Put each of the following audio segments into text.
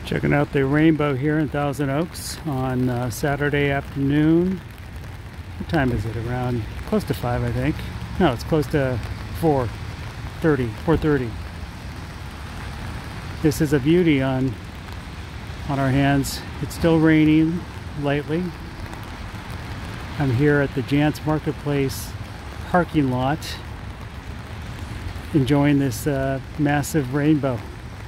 Checking out the rainbow here in Thousand Oaks on Saturday afternoon. What time is it? Around close to 5, I think. No, it's close to 4:30. This is a beauty on our hands. It's still raining lightly. I'm here at the Janss Marketplace parking lot enjoying this massive rainbow.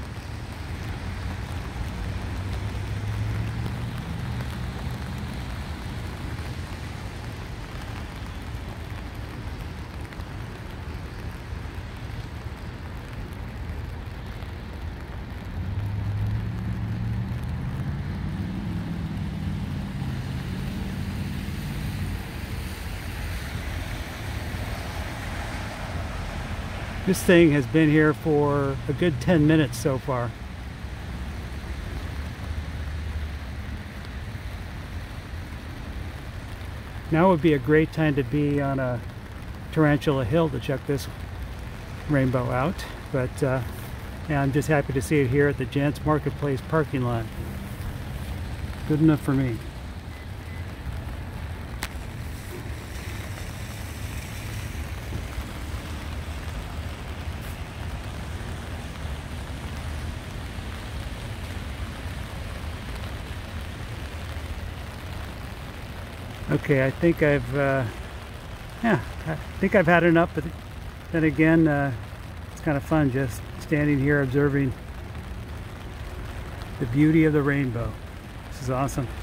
This thing has been here for a good 10 minutes so far. Now would be a great time to be on a Tarantula Hill to check this rainbow out, but yeah, I'm just happy to see it here at the Janss Marketplace parking lot. Good enough for me. Okay, I think I've had enough, but then again, it's kind of fun just standing here observing the beauty of the rainbow. This is awesome.